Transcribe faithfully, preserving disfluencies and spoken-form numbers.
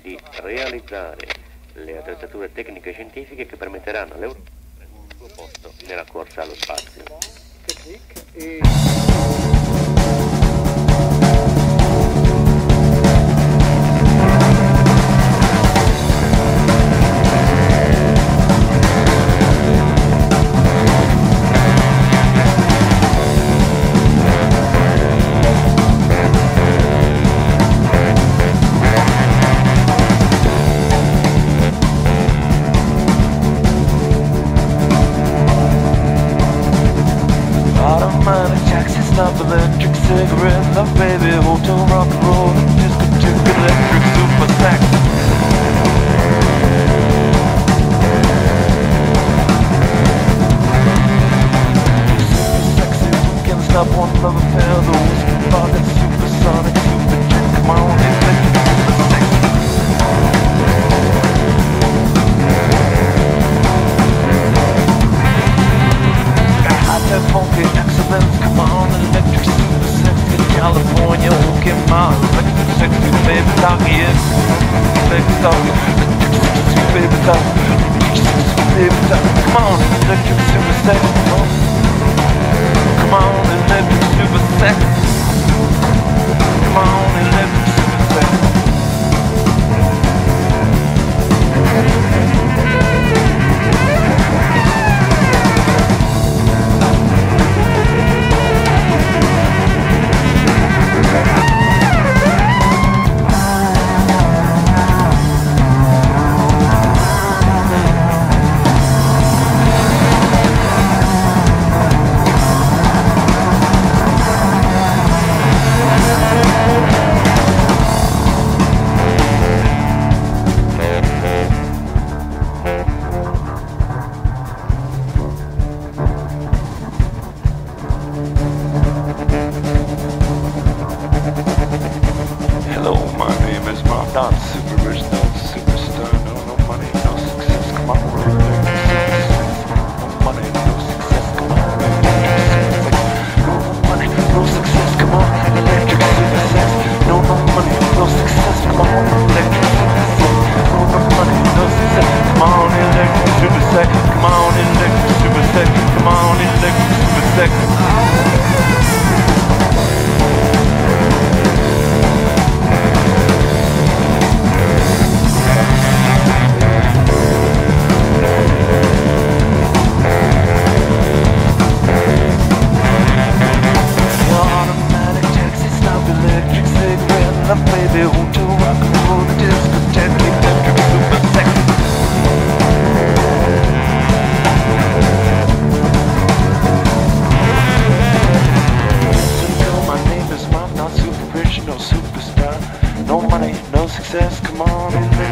di realizzare le attrezzature tecniche e scientifiche che permetteranno all'Europa di prendere il suo posto nella corsa allo spazio. Automatic taxi stop, electric cigarette, love baby, hotel rock and roll, discotheque, electric super sax. Super sexy, we can't stop one love affair, the whiskey vodka, supersonic, super chick, come on, electric super sexy. That funky excellence, come on, electric super sexy, California, okay, my electric sexy baby talk, yeah, baby talk, electric sexy baby talk, electric sexy baby talk, come on, electric super sexy, come on, come on, electric super sexy, come on, electric super sexy. Hello, my name is Mom, not super rich, not superstar, no, no money, no success, come on, we're electric super sex, no money, no success, come on, electric super sex, no, no money, no success, come on, electric super sex, no, no money, no success, come on, electric super sex, no, no money, no success, come on, electric super sex, come on, electric super sex, come on, electric super sex. Baby, hotel rock and roll, the discotheque, electric super sexy. So yo, my name is Mom, not super rich, no superstar, no money, no success, come on,